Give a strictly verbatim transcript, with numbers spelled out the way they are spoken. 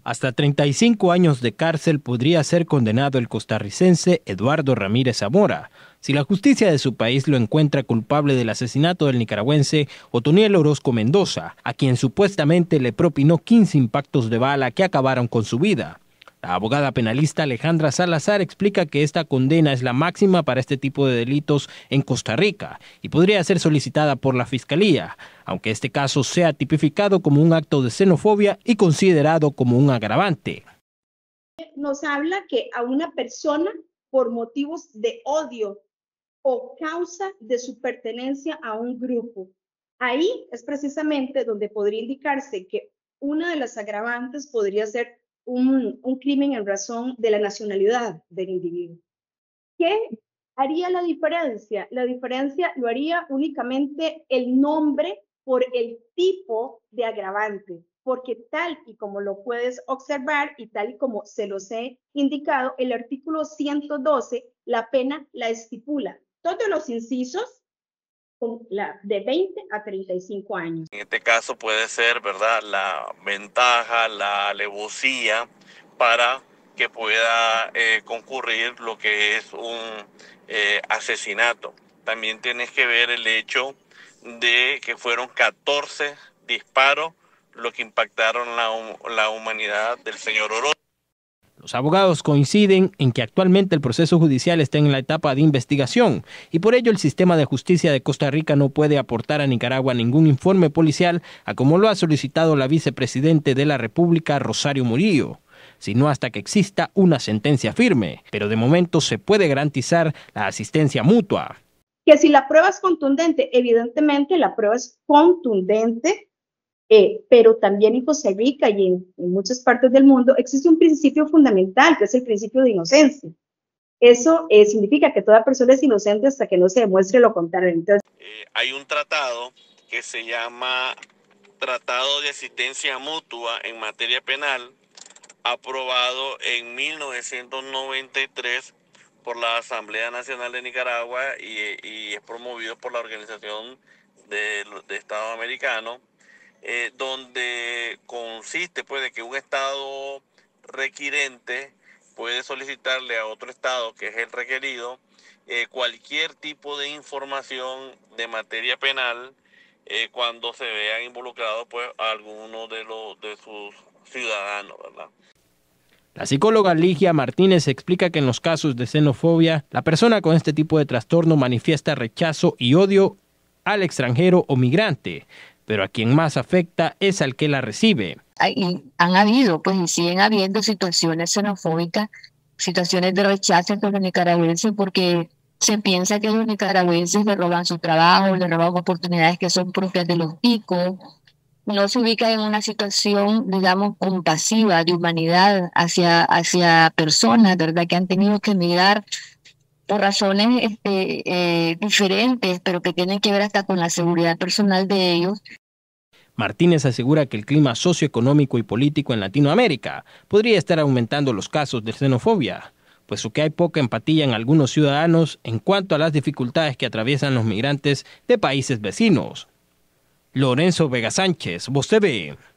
Hasta treinta y cinco años de cárcel podría ser condenado el costarricense Eduardo Ramírez Zamora si la justicia de su país lo encuentra culpable del asesinato del nicaragüense Otoniel Orozco Mendoza, a quien supuestamente le propinó quince impactos de bala que acabaron con su vida. La abogada penalista Alejandra Salazar explica que esta condena es la máxima para este tipo de delitos en Costa Rica y podría ser solicitada por la Fiscalía, aunque este caso sea tipificado como un acto de xenofobia y considerado como un agravante. Nos habla que a una persona, por motivos de odio o causa de su pertenencia a un grupo, ahí es precisamente donde podría indicarse que una de las agravantes podría ser Un, un crimen en razón de la nacionalidad del individuo. ¿Qué haría la diferencia? La diferencia lo haría únicamente el nombre por el tipo de agravante, porque tal y como lo puedes observar y tal y como se los he indicado, el artículo ciento doce, la pena la estipula. Todos los incisos con la de veinte a treinta y cinco años. En este caso puede ser, ¿verdad?, la ventaja, la alevosía para que pueda eh, concurrir lo que es un eh, asesinato. También tienes que ver el hecho de que fueron catorce disparos los que impactaron la, la humanidad del señor Orozco. Los abogados coinciden en que actualmente el proceso judicial está en la etapa de investigación y por ello el sistema de justicia de Costa Rica no puede aportar a Nicaragua ningún informe policial, a como lo ha solicitado la vicepresidente de la República, Rosario Murillo, sino hasta que exista una sentencia firme, pero de momento se puede garantizar la asistencia mutua. Que si la prueba es contundente, evidentemente la prueba es contundente, Eh, pero también en Costa Rica y en, en muchas partes del mundo existe un principio fundamental, que es el principio de inocencia. Eso eh, significa que toda persona es inocente hasta que no se demuestre lo contrario. Entonces, eh, hay un tratado que se llama Tratado de Asistencia Mutua en materia penal, aprobado en mil novecientos noventa y tres por la Asamblea Nacional de Nicaragua y, y es promovido por la Organización de, de Estado Americano. Eh, donde consiste pues de que un estado requirente puede solicitarle a otro estado que es el requerido eh, cualquier tipo de información de materia penal eh, cuando se vean involucrados pues algunos de los de sus ciudadanos, ¿verdad? La psicóloga Ligia Martínez explica que en los casos de xenofobia, la persona con este tipo de trastorno manifiesta rechazo y odio al extranjero o migrante, pero a quien más afecta es al que la recibe. Y han habido, pues, y siguen habiendo situaciones xenofóbicas, situaciones de rechazo entre los nicaragüenses, porque se piensa que los nicaragüenses le roban su trabajo, le roban oportunidades que son propias de los ticos. No se ubica en una situación, digamos, compasiva, de humanidad hacia, hacia personas, ¿verdad?, que han tenido que emigrar por razones este, eh, diferentes, pero que tienen que ver hasta con la seguridad personal de ellos. Martínez asegura que el clima socioeconómico y político en Latinoamérica podría estar aumentando los casos de xenofobia, puesto que hay poca empatía en algunos ciudadanos en cuanto a las dificultades que atraviesan los migrantes de países vecinos. Lorenzo Vega Sánchez, Voz T V.